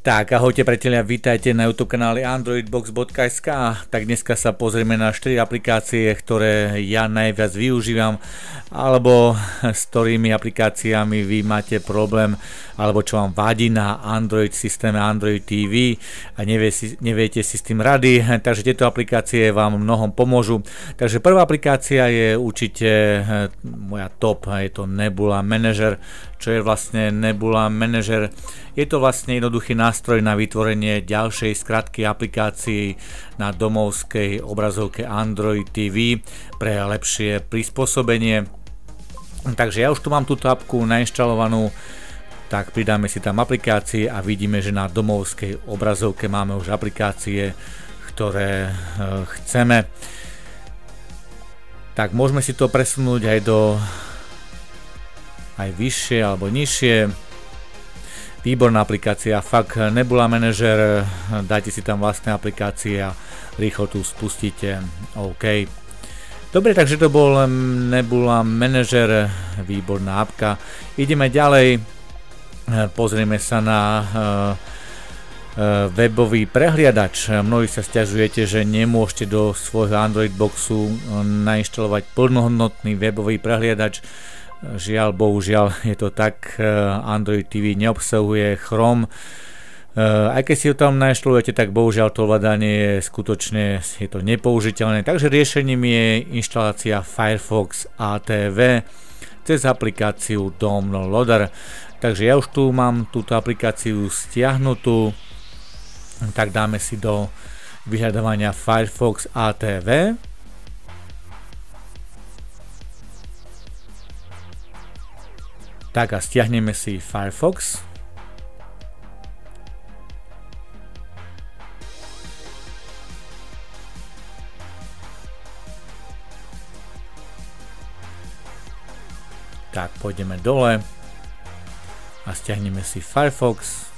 Tak, ahojte priatelia, vítajte na YouTube kanáli androidbox.sk. Tak dneska sa pozrieme na 4 aplikácie, ktoré ja najviac využívam, alebo s ktorými aplikáciami vy máte problém, alebo čo vám vadí na Android systéme Android TV a neviete si s tým rady. Takže tieto aplikácie vám mnohom pomôžu. Takže prvá aplikácia je určite moja top, je to Nebula Manager. Čo je vlastne Nebula Manager? Je to vlastne jednoduchý nástroj na vytvorenie ďalšej skratky aplikácií na domovskej obrazovke Android TV pre lepšie prispôsobenie. Takže ja už tu mám túto apku nainštalovanú, tak pridáme si tam aplikácie a vidíme, že na domovskej obrazovke máme už aplikácie, ktoré chceme. Tak môžeme si to presunúť aj vyššie alebo nižšie. Výborná aplikácia, fakt Nebula Manager, dajte si tam vlastné aplikácie a rýchlo tu spustíte. OK. Dobre, takže to bol Nebula Manager, výborná apka. Ideme ďalej, pozrieme sa na webový prehliadač. Mnohí sa sťažujete, že nemôžete do svojho Android boxu nainštalovať plnohodnotný webový prehliadač. Žiaľ, bohužiaľ je to tak, Android TV neobsahuje Chrome. Aj keď si ho tam nainštalujete, tak bohužiaľ to ovládanie je to nepoužiteľné. Takže riešením je inštalácia Firefox ATV cez aplikáciu Downloader. Takže ja už tu mám túto aplikáciu stiahnutú. Tak dáme si do vyhľadávania Firefox ATV. Tak a stiahneme si Firefox. Tak pôjdeme dole a stiahneme si Firefox.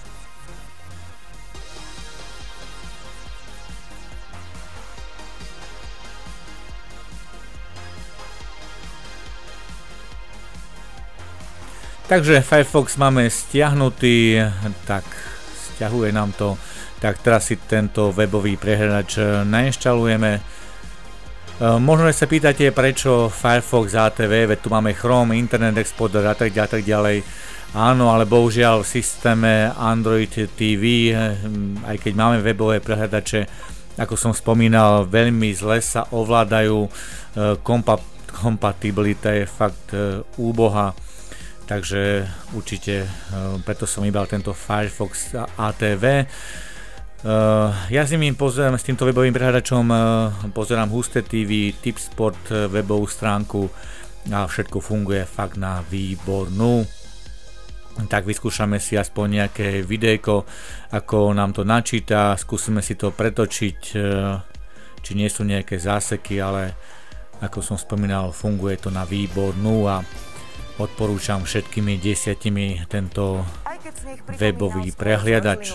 Takže Firefox máme stiahnutý, tak stiahuje nám to. Tak teraz si tento webový prehľadač nainštalujeme. Možno sa pýtate, prečo Firefox ATV, veď tu máme Chrome, Internet Explorer a tak ďalej. Áno, ale bohužiaľ v systéme Android TV, aj keď máme webové prehľadače, ako som spomínal, veľmi zle sa ovládajú. Kompatibilita je fakt úbohá. Takže určite preto som vybral tento Firefox ATV. Ja s týmto webovým prehľadačom pozerám Husté TV, Tipsport, webovú stránku a všetko funguje fakt na výbornú. Tak vyskúšame si aspoň nejaké videjko, ako nám to načíta, skúsime si to pretočiť, či nie sú nejaké záseky, ale ako som spomínal, funguje to na výbornú a odporúčam všetkými 10 tento webový prehliadač.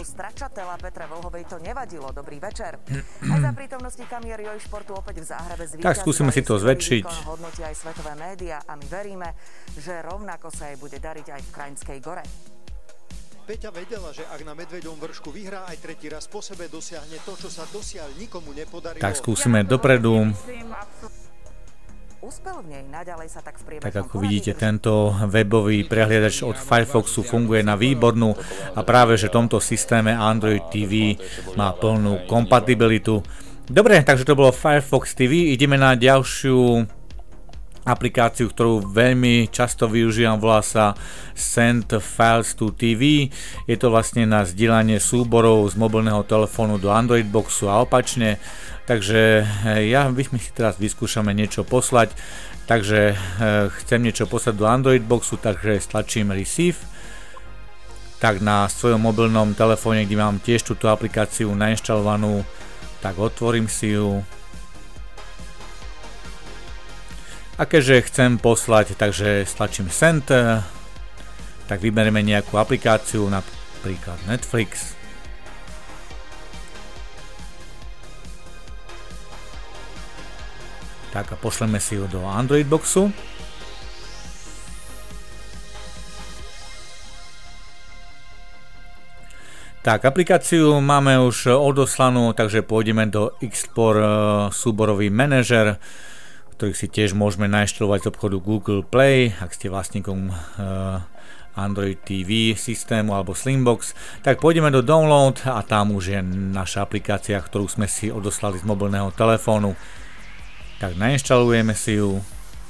Tak skúsime si to zväčšiť. Peťa vedela, že ak na Medveďom vršku vyhrá aj tretí raz po sebe, dosiahne to, čo sa dosiaľ nikomu nepodarilo. Tak skúsime dopredu. Tak ako vidíte, tento webový prehliadač od Firefoxu funguje na výbornú a práve že v tomto systéme Android TV má plnú kompatibilitu. Dobre, takže to bolo Firefox TV. Ideme na ďalšiu aplikáciu, ktorú veľmi často využívam, volá sa Send Files to TV. Je to vlastne na zdieľanie súborov z mobilného telefónu do Android boxu a opačne. Takže my si teraz vyskúšame niečo poslať. Takže chcem niečo poslať do Android boxu, takže stlačím Receive. Tak na svojom mobilnom telefóne, kde mám tiež túto aplikáciu nainštalovanú, tak otvorím si ju. A keďže chcem poslať, takže stlačím Send. Tak vyberieme nejakú aplikáciu, napríklad Netflix. Tak a pošleme si ju do Android boxu. Tak, aplikáciu máme už odoslanú, takže pôjdeme do Explore súborový manažer, ktorý si tiež môžeme nainštalovať z obchodu Google Play, ak ste vlastníkom Android TV systému alebo Slimbox. Tak pôjdeme do Download a tam už je naša aplikácia, ktorú sme si odoslali z mobilného telefónu. Tak nainštalujeme si ju.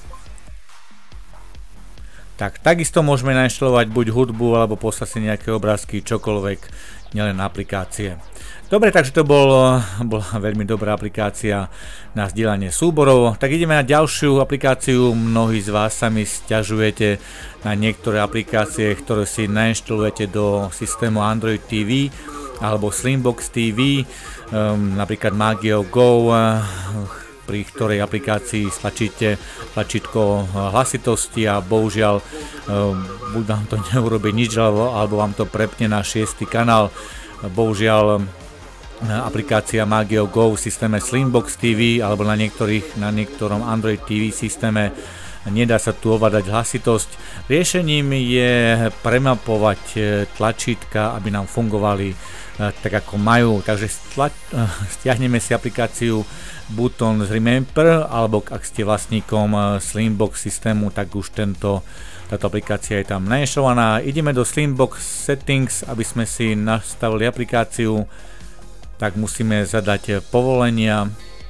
Tak, takisto môžeme nainštalovať buď hudbu alebo poslať si nejaké obrázky, čokoľvek, nielen aplikácie. Dobre, takže to bola veľmi dobrá aplikácia na zdieľanie súborov. Tak ideme na ďalšiu aplikáciu. Mnohí z vás sa mi sťažujete na niektoré aplikácie, ktoré si nainštalujete do systému Android TV alebo Slimbox TV, napríklad Magio Go, pri ktorej aplikácii stlačíte tlačítko hlasitosti a bohužiaľ buď vám to neurobí nič, alebo vám to prepne na 6. kanál. Bohužiaľ aplikácia Magio Go v systéme Slimbox TV alebo na niektorom Android TV systéme nedá sa tu ovládať hlasitosť. Riešením je premapovať tlačítka, aby nám fungovali tak ako majú. Takže stiahneme si aplikáciu button z Remember, alebo ak ste vlastníkom Slimbox systému, tak už táto aplikácia je tam nainštalovaná. Ideme do Slimbox Settings, aby sme si nastavili aplikáciu, tak musíme zadať povolenia.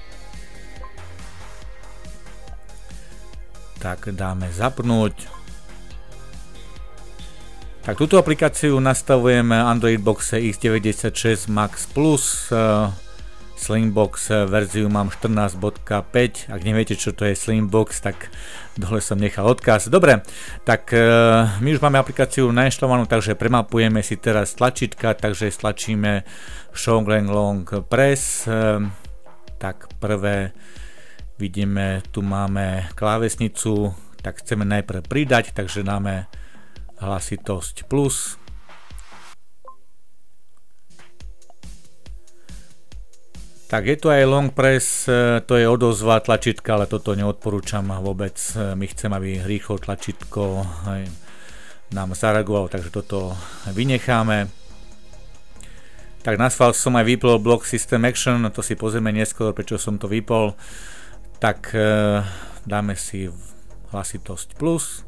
Tak dáme zapnúť. Tak túto aplikáciu nastavujeme Android Boxe X96 Max Plus. Slimbox verziu mám 14.5. Ak neviete, čo to je Slimbox, tak dole som nechal odkaz. Dobre, tak my už máme aplikáciu nainštalovanú, takže premapujeme si teraz tlačítka, takže stlačíme Show Long Press. Tak prvé vidíme, tu máme klávesnicu, tak chceme najprv pridať, takže dáme hlasitosť plus. Tak je tu aj long press, to je odozva tlačítka, ale toto neodporúčam vôbec. My chceme, aby rýchlo tlačítko nám zareagovalo, takže toto vynecháme. Tak na schvál som aj vypol Block System Action, to si pozrieme neskôr, prečo som to vypol. Tak dáme si hlasitosť plus.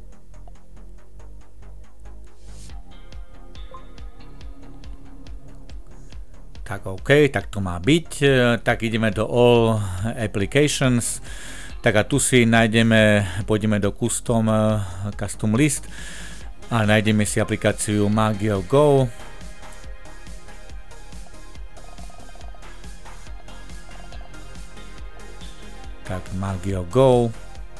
Tak OK, tak to má byť. Tak ideme do All Applications. Tak a tu si pôjdeme do Custom List a nájdeme si aplikáciu Magio Go. Tak Magio Go.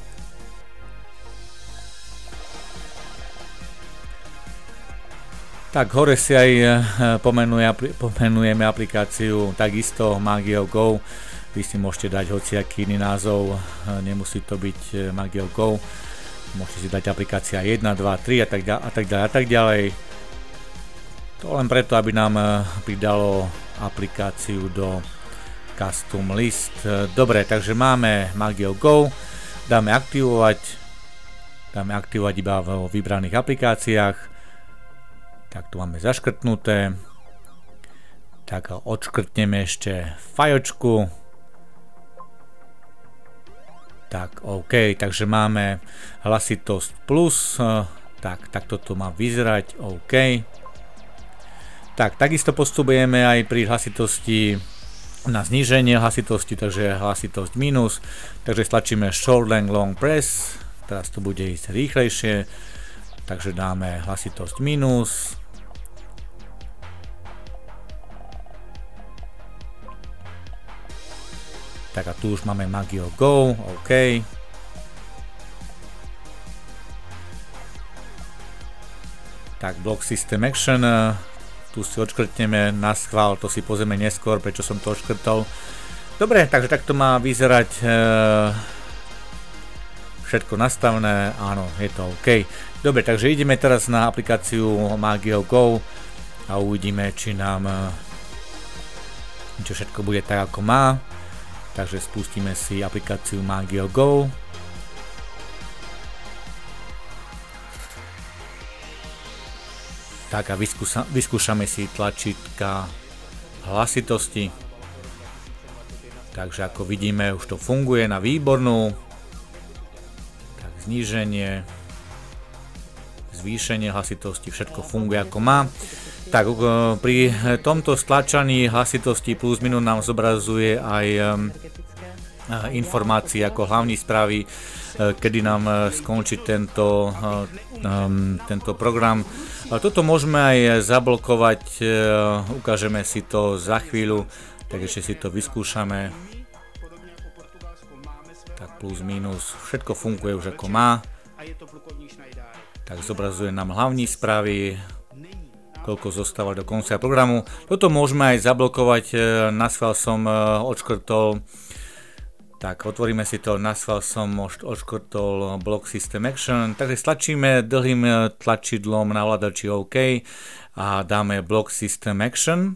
Tak hore si aj pomenujeme aplikáciu takisto Magio Go. Vy si môžete dať hociaký iný názov, nemusí to byť Magio Go. Môžete si dať aplikácia 1, 2, 3 a tak ďalej. To len preto, aby nám pridalo aplikáciu do Custom List. Dobre, takže máme Magio Go. Dáme aktivovať iba vo vybraných aplikáciách. Tak tu máme zaškrtnuté. Tak odškrtneme ešte fajočku. Tak OK, takže máme hlasitosť plus. Tak toto má vyzerať OK. Tak takisto postupujeme aj pri hlasitosti na zníženie hlasitosti, takže hlasitosť minus. Takže stlačíme Short Long Press. Teraz to bude ísť rýchlejšie. Takže dáme hlasitosť minus. Tak a tu už máme Magio Go, OK. Tak Block System Action, tu si odškrtneme na schvál, to si pozrieme neskôr, prečo som to odškrtol. Dobre, takže takto má vyzerať všetko nastavené, áno, je to OK. Dobre, takže ideme teraz na aplikáciu Magio Go a uvidíme, či nám všetko bude tak, ako má. Takže spustíme si aplikáciu Magio Go. Tak a vyskúšame si tlačítka hlasitosti. Takže ako vidíme, už to funguje na výbornú. Tak zníženie, zvýšenie hlasitosti, všetko funguje ako má. Tak pri tomto stlačaní hlasitosti plus minus nám zobrazuje aj informácie ako hlavní správy, kedy nám skončí tento program. Toto môžeme aj zablokovať, ukážeme si to za chvíľu, tak ešte si to vyskúšame. Tak plus minus, všetko funguje už ako má. Tak zobrazuje nám hlavní správy, koľko zostáva do konca programu. Toto môžeme aj zablokovať, naschvál som odškrtol. Tak, otvoríme si to, naschvál som odškrtol Block System Action, takže stlačíme dlhým tlačidlom na ovládači OK a dáme Block System Action.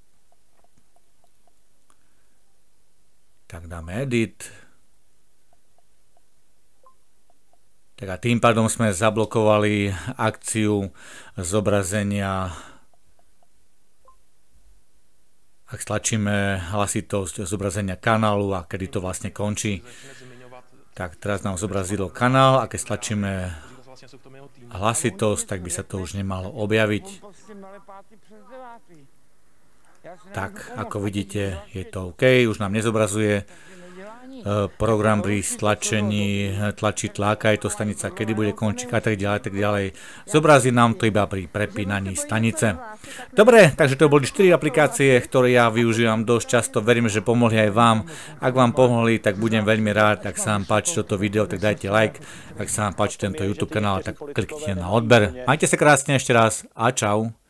Tak dáme Edit. Tak a tým pádom sme zablokovali akciu zobrazenia. Ak stlačíme hlasitosť zobrazenia kanálu a kedy to vlastne končí, tak teraz nám zobrazilo kanál a keď stlačíme hlasitosť, tak by sa to už nemalo objaviť. Tak, ako vidíte, je to OK, už nám nezobrazuje program pri stlačení tlačidla, aká je to stanica, kedy bude končiť a tak ďalej. Zobrazí nám to iba pri prepínaní stanice. Dobre, takže to boli 4 aplikácie, ktoré ja využívam dosť často, verím, že pomohli aj vám. Ak vám pomohli, tak budem veľmi rád, ak sa vám páči toto video, tak dajte like, ak sa vám páči tento YouTube kanál, tak kliknite na odber. Majte sa krásne ešte raz a čau.